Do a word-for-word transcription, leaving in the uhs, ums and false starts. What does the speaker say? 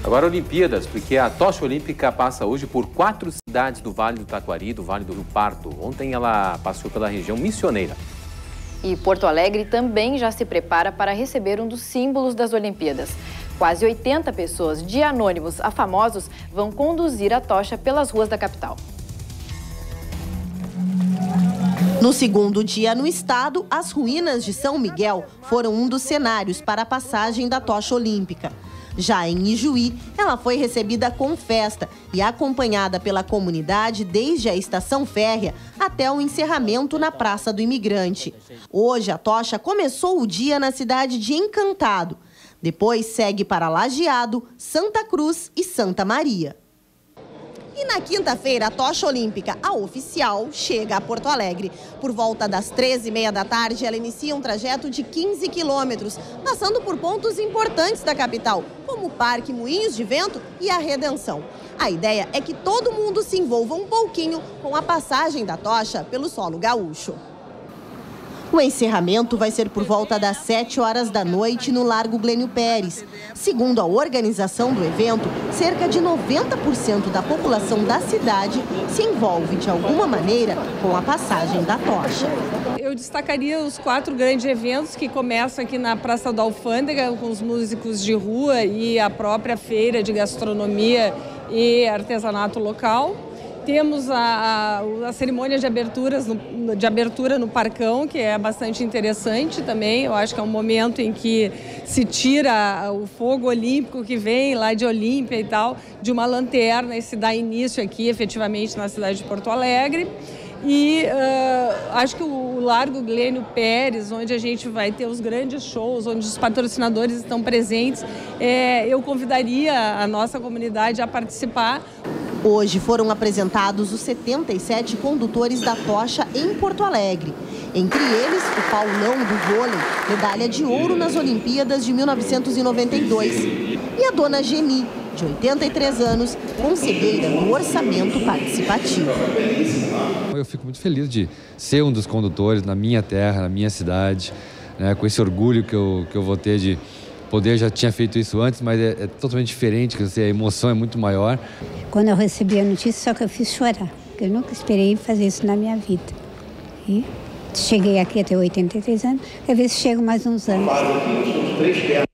Agora Olimpíadas, porque a tocha olímpica passa hoje por quatro cidades do Vale do Taquari, do Vale do Rio Pardo. Ontem ela passou pela região missioneira. E Porto Alegre também já se prepara para receber um dos símbolos das Olimpíadas. Quase oitenta pessoas, de anônimos a famosos, vão conduzir a tocha pelas ruas da capital. No segundo dia no estado, as ruínas de São Miguel foram um dos cenários para a passagem da tocha olímpica. Já em Ijuí, ela foi recebida com festa e acompanhada pela comunidade desde a estação férrea até o encerramento na Praça do Imigrante. Hoje, a tocha começou o dia na cidade de Encantado. Depois segue para Lajeado, Santa Cruz e Santa Maria. E na quinta-feira, a tocha olímpica, a oficial, chega a Porto Alegre. Por volta das treze e meia da tarde, ela inicia um trajeto de quinze quilômetros, passando por pontos importantes da capital, como o Parque Moinhos de Vento e a Redenção. A ideia é que todo mundo se envolva um pouquinho com a passagem da tocha pelo solo gaúcho. O encerramento vai ser por volta das sete horas da noite no Largo Glênio Pérez. Segundo a organização do evento, cerca de noventa por cento da população da cidade se envolve de alguma maneira com a passagem da tocha. Eu destacaria os quatro grandes eventos que começam aqui na Praça da Alfândega, com os músicos de rua e a própria feira de gastronomia e artesanato local. Temos a, a, a cerimônia de, aberturas no, de abertura no Parcão, que é bastante interessante também. Eu acho que é um momento em que se tira o fogo olímpico que vem lá de Olímpia e tal, de uma lanterna, e se dá início aqui, efetivamente, na cidade de Porto Alegre. E uh, acho que o Largo Glênio Pérez, onde a gente vai ter os grandes shows, onde os patrocinadores estão presentes, é, eu convidaria a nossa comunidade a participar. Hoje foram apresentados os setenta e sete condutores da tocha em Porto Alegre. Entre eles, o Paulão do vôlei, medalha de ouro nas Olimpíadas de mil novecentos e noventa e dois. E a dona Geni, de oitenta e três anos, conselheira do orçamento participativo. Eu fico muito feliz de ser um dos condutores na minha terra, na minha cidade, né, com esse orgulho que eu, que eu vou ter de poder. Já tinha feito isso antes, mas é, é totalmente diferente, quer dizer, a emoção é muito maior. Quando eu recebi a notícia, só que eu fiz chorar, porque eu nunca esperei fazer isso na minha vida. E cheguei aqui até oitenta e três anos, quer ver se chego mais uns anos.